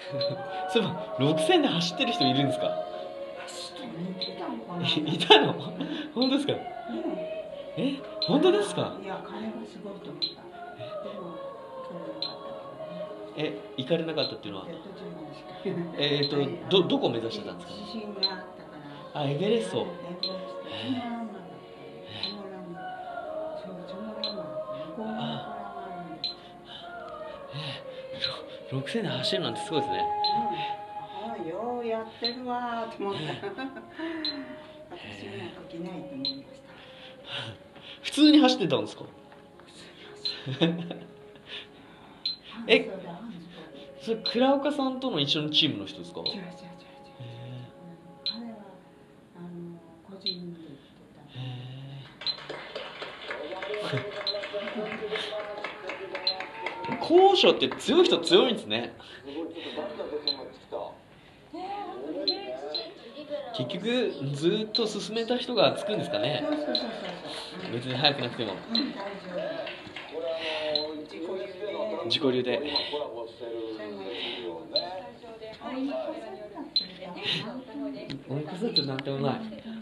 そういえば6000で走ってる人いるんですか？いたの？本当ですか？本当ですか？ いや、彼はすごいと思った。でも、 行かれなかったっていうのはどこを目指してたんですか？ 自信があったから。 あ、エベレスト。6000で走るなんてすごいですね。 ようやってるわーと思った。私なんか着ないと思いました。 普通に走ってたんですか？それ倉岡さんとの一緒のチームの人ですか？ 違う。彼は個人で行ってた。高所って強い人強いんですね。結局ずっと進めた人がつくんですかね。別に速くなくても。自己流で。追い越せってなんてもない。